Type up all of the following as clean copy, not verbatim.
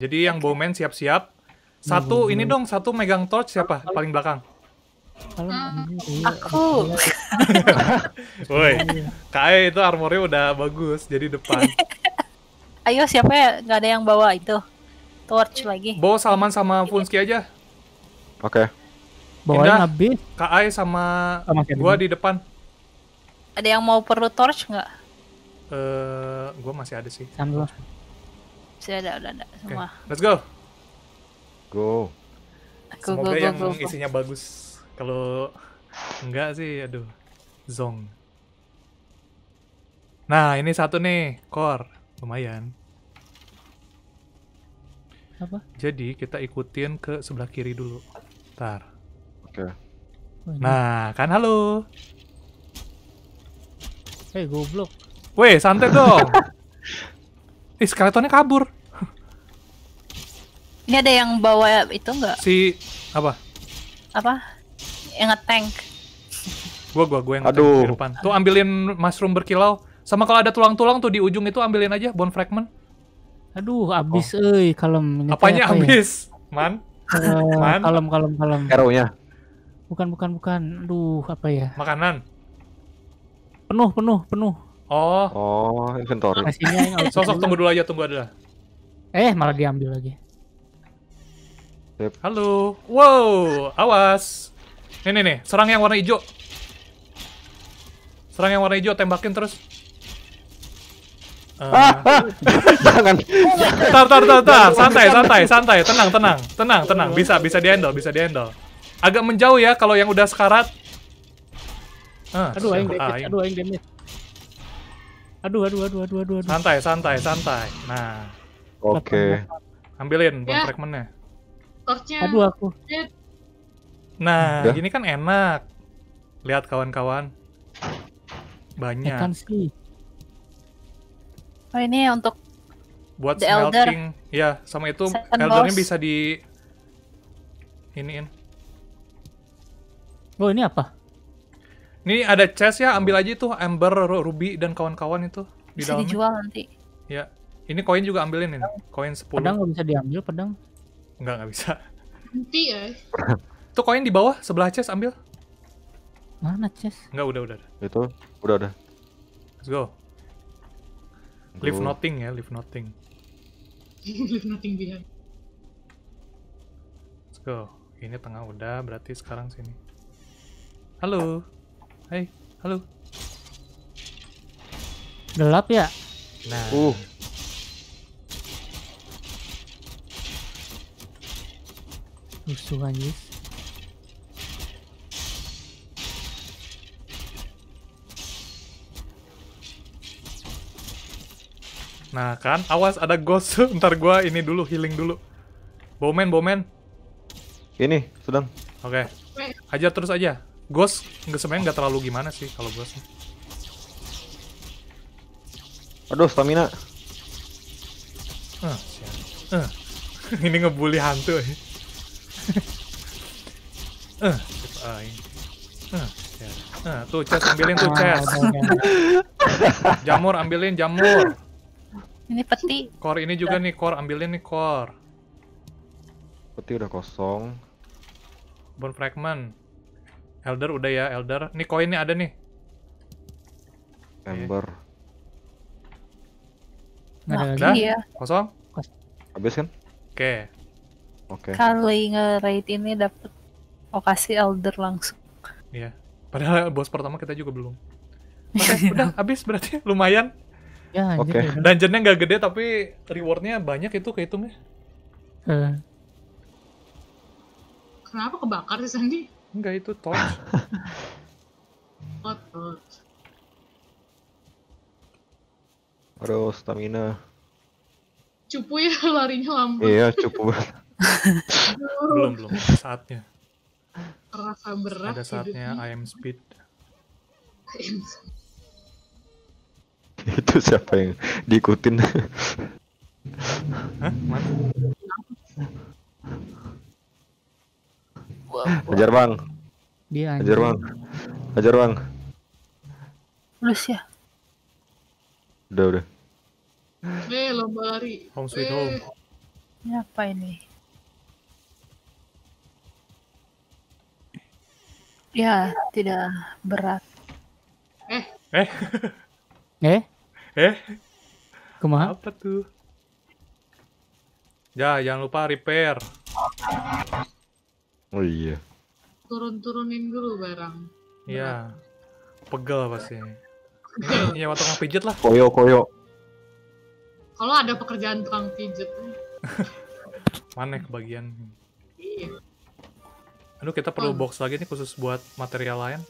Jadi yang bowman siap-siap. Satu ini dong, satu megang torch siapa? Paling belakang. Aku. Woi, Kai itu armornya udah bagus, jadi depan. Ayo siapa ya? Nggak ada yang bawa itu torch lagi. Bawa Salman sama Funski aja. Oke. Indah, Bawain habis. Kai sama Masih ada gua di- di depan. Ada yang mau perlu torch nggak? Gua masih ada sih. Sambil. Masih ada, udah ada Oke, semua. let's go. Go. Semoga yang isinya bagus. Kalau enggak sih, aduh, zong. Nah, ini satu nih, core. Lumayan. Apa? Jadi, kita ikutin ke sebelah kiri dulu. Ntar. Oke. Nah, kan halo. Goblok. Weh, santai dong. Ih, skeletonnya kabur. Ini ada yang bawa itu nggak? Si, apa? Apa? Yang nge-tank. Gua yang Aduh. di depan. Tuh ambilin mushroom berkilau. Sama kalau ada tulang-tulang tuh di ujung itu ambilin aja bone fragment. Aduh, abis kalem. Ini Apanya apa ya? habis? Man? Man? Kalem. Arrow-nya. Bukan. Aduh, apa ya? Makanan. Penuh. Oh, Oh, inventory. Kasihnya yang sosok tunggu dulu aja, tunggu aja. malah diambil lagi. Halo. Wow, awas. Nih, serang yang warna hijau. Serang yang warna hijau, tembakin terus. Jangan. Tar. Santai. Tenang. Bisa di-handle. Agak menjauh ya kalau yang udah sekarat. Aduh, aing damage. Aduh. Santai. Nah, Oke. ambilin bone Ya. fragment-nya. Torchnya Aduh, aku. Nah, Udah. gini kan enak. Lihat kawan-kawan. Banyak. Kan sih. Oh ini untuk Buat The Elder. smelting. Ya, sama itu Second eldernya boss. bisa di iniin. Oh, ini apa? Ini ada chest ya, ambil aja itu Ember, Ruby dan kawan-kawan itu di bisa dalamnya. dijual nanti. Ya. Ini koin juga ambilin ini. Koin 10. Pedang nggak bisa diambil, pedang. Enggak bisa. nanti ya. Itu koin di bawah sebelah chest ambil. Mana, Ces? Enggak, udah. Itu udah. Let's go. Leave nothing ya, leave nothing. Leave nothing behind. Let's go. Ini tengah udah, berarti sekarang sini. Halo. Hai, halo. Gelap ya? Nah, Rusuh anjir. nah kan, awas ada ghost. Ntar gua ini dulu, healing dulu. Bowman. Ini sedang. Oke. Hajar terus aja. Ghost sebenarnya nggak terlalu gimana sih kalau ghost. Aduh, stamina. Siap. Ini ngebully hantu. Tuh chest ambilin tuh chest. Jamur ambilin jamur. Ini peti. Core ini juga nih core, ambilin nih core. Peti udah kosong. Bone fragment. Elder udah ya, elder. Nih koinnya ada nih. Ember. Nggak ada lagi. Udah? Iya. Kosong? Habis kan? Oke. Oke. Kali nge-raid ini dapet lokasi Elder langsung. Iya. Padahal bos pertama kita juga belum. Oke, udah habis berarti lumayan. Ya, anjir. Oke. Ya udah. Dungeonnya nggak gede tapi rewardnya banyak itu kehitungnya. Kenapa kebakar sih Sandi? Enggak itu torch. Oh, torch. Aduh, stamina. Cupu ya larinya lambat. Iya, cukup. belum saatnya. Terasa berat. Ada saatnya I am speed. Itu siapa yang diikutin? Hah? Mana? Hajar bang. Dia Hajar bang. Hajar bang. Lulus ya. Udah. Lomba lari. Home sweet home. Ini apa ini? Ya, tidak berat. Eh, Eh, Eh, kumaha? apa tuh? Ya, jangan lupa repair. Oh iya. turunin dulu barang. Iya. Pegel pasti. Ini nyewa tukang pijet lah. Koyo. Kalau ada pekerjaan tukang pijet. Mana kebagian. Iya. Aduh, kita perlu box lagi nih khusus buat material lain.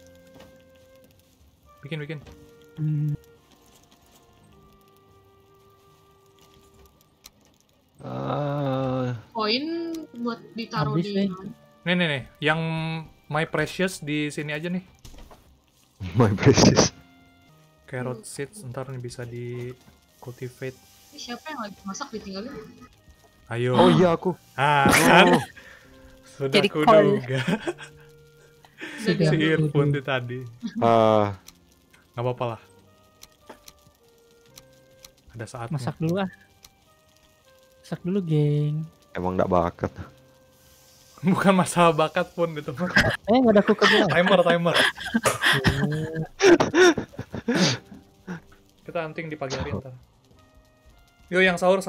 Bikin. Hmm, Koin buat ditaruh Habis, di. Nih. Yang My Precious di sini aja nih. My precious. Carrot seeds ntar nih bisa di cultivate. Ini siapa yang lagi masak ditinggalin? Ayo. Oh iya aku. Ah, kan? Sudah Jadi kuduga. Udah Si diambil. Irfan itu tadi. Ah, Gak apa-apa lah. Ada saatnya. masak dulu ah. Masak dulu, geng. emang nggak bakat. Bukan masalah bakat pun itu. Nggak ada cooker dulu. Timer. Kita anting di pagi hari ntar. Yo, yang sahur.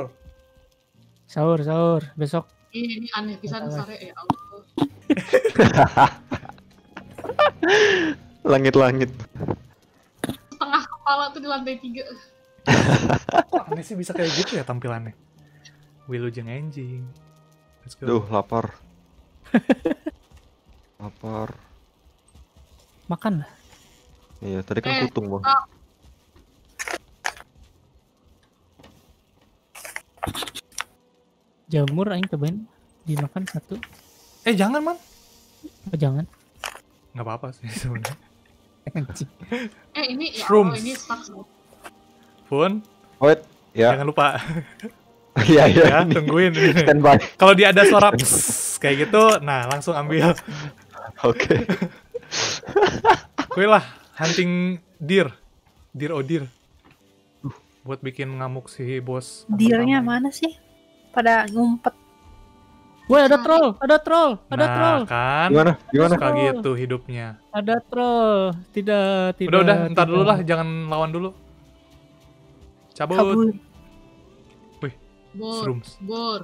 Sahur. Besok Ini aneh pisan sare ya Allah. Langit-langit. Setengah kepala tuh di lantai 3. Aneh sih bisa kayak gitu ya tampilannya. Wilujeng anjing. Let's go. Duh, lapar. Lapar. makan lah. Iya, tadi kan kutung, Bang. Jamur aing cobain dimakan satu. Jangan, Man. Oh, jangan. Nggak apa-apa sih sebenarnya. Anjing. Ini ya Shrooms. Allah, ini stuck semua. Pun, Wait, ya. jangan lupa. Iya, iya. Ya, ini. tungguin. Standby. Kalau dia ada suara psss, kayak gitu, nah langsung ambil. Oke. Kuy lah, hunting deer. Deer. Buat bikin ngamuk si bos. Deernya mana sih? Pada ngumpet. Woi, ada troll. Nah, kan. Gimana? Suka gitu hidupnya. Ada troll. Tidak. Udah, ntar dulu tidak. lah, jangan lawan dulu. Cabut. Kabur. Bor, Shrooms.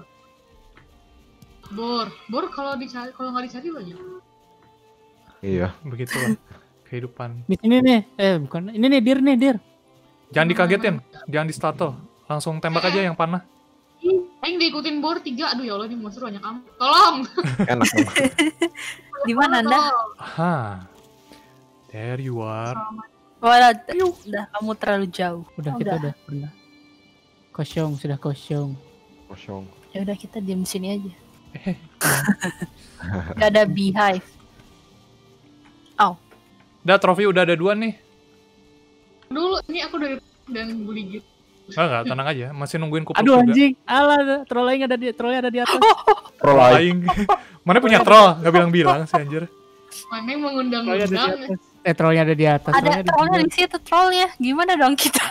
bor kalau nggak dicari banyak. Iya. Begitulah kehidupan. Di sini nih. Bukan. Ini nih, dir. Jangan dikagetin, jangan di startle. Langsung tembak aja yang panah. Aing diikutin bor 3. Aduh ya Allah, ini monster banyak amat. Tolong. Enak dong. Di mana Anda? Aha. There you are. Wah, udah kamu terlalu jauh. Udah, kita udah pernah. Sudah kosong. Kosong. Ya udah kita diam sini aja. Eh, Gak ada beehive. udah trofi udah ada 2 nih. Dulu ini aku dari dan bully gitu. Enggak, tenang aja. Masih nungguin kupluk Aduh juga. anjing. Alah, trollnya ada di atas. Pro lain. Aing. Mana punya troll? Nggak bilang-bilang sih anjir. Mana yang Trollnya ada di mengundang-undang. atas. Trollnya ada di atas. Ada trollnya di situ trollnya. Gimana dong kita?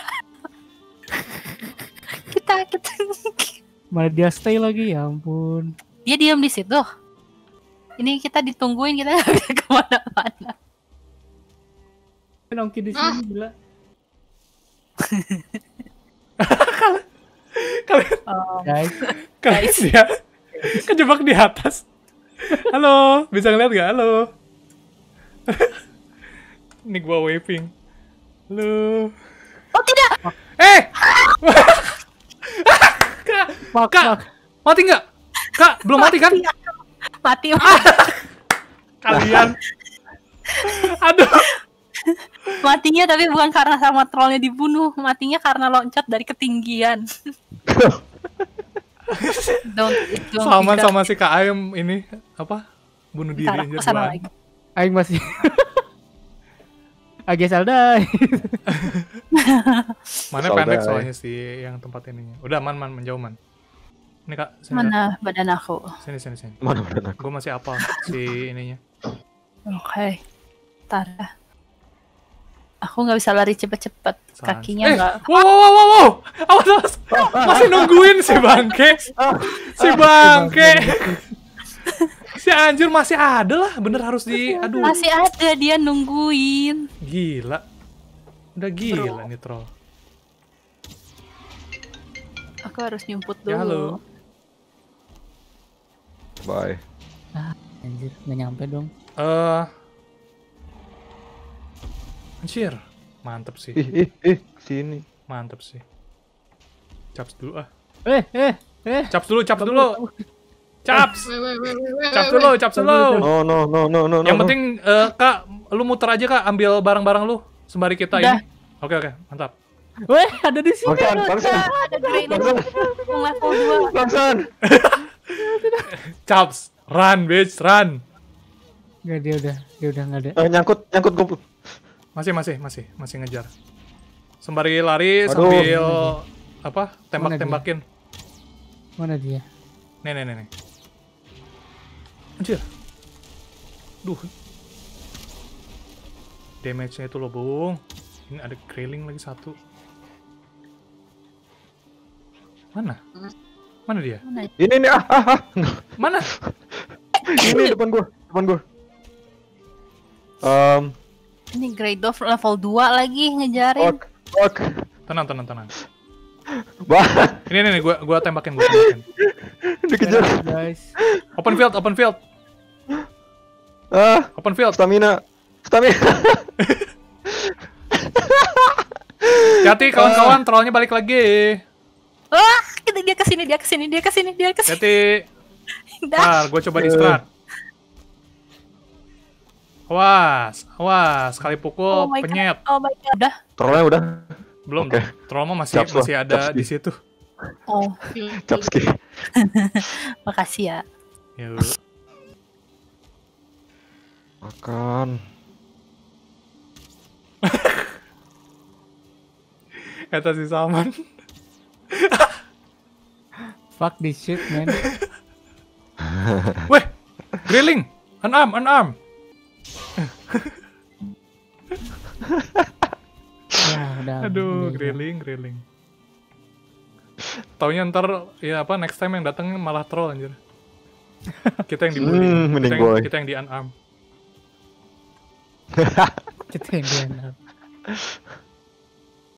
kita. Malah dia stay lagi, ya ampun. Dia diam di situ. Ini kita ditungguin, kita nggak bisa kemana-mana. Nongki di sini gila. Guys, Guys ya. Kejebak di atas. Halo, bisa ngeliat gak? Halo. Ini gua waving. Halo. Oh tidak. fuck. Kak, mati nggak? Kak, belum mati kan? Mati. Kalian. Aduh. Matinya tapi bukan karena sama trollnya dibunuh. Matinya karena loncat dari ketinggian. don't Sama si Kak Ayem ini apa? Bunuh diri Ntar aku anjir. kesana Bang. lagi. Aing masih. I guess I'll die. Mana Soalnya, pendek soalnya sih yang tempat ininya. Udah man menjauh man. Ini Kak, sini. Mana badan aku? Sini. Mana benar? Gue masih apal si ininya. Oke. Ntar ya. Aku nggak bisa lari cepet-cepet. Kakinya nggak. Wow. Awas. Masih nungguin si bangke. Si bangke. Si anjir masih ada lah. Bener harus di... Aduh. Masih ada dia nungguin. Gila. Udah gila nih troll. Aku harus nyumput dulu. Ya, halo. Bye. Anjir, nggak nyampe dong. Anjir. Mantep sih. Sini. Mantep sih. Caps dulu ah. Caps Caps dulu. Caps. Caps dulu. No. Yang penting Kak, lu muter aja Kak, ambil barang-barang lu sembari kita Udah. ini. Oke, mantap. Weh, ada di sini. Bangsan. Ada grenade level 2. Bangsan. Caps, run bitch, run. Nggak, dia udah nggak ada. Nyangkut gue. Masih ngejar. Sembari lari Aduh. sambil apa? Tembak-tembakin. Mana dia? Nih. Anjir. Duh. Damage-nya itu loh, Bung. Ini ada Grayling lagi satu. Mana dia? Ini Mana? Ini depan gue. Ini Grey Dwarf level 2 lagi ngejarin. Ok. Tenang. Bah, Ini gua tembakin. dikejar. Guys. Open field. Open field. Stamina. Hati kawan-kawan, trollnya balik lagi. Wah, dia kesini. Hati. Dah. Ntar, gue coba di-strat. Awas, sekali pukul Oh my penyet. God. Oh my god. Udah. Trollnya udah. Belum, Oke. troll mah masih Caps lah, ada caps di di. situ. Oh, Capski. makasih ya. Yuk. Makan. Kata si Salman. Fuck this shit, man. Weh, Grayling, unarm. Udah. Aduh, Grayling. Taunya ntar ya apa next time yang datang malah troll anjir. Kita yang dibully. Mending boy. Kita yang di unarm. Kita yang dia.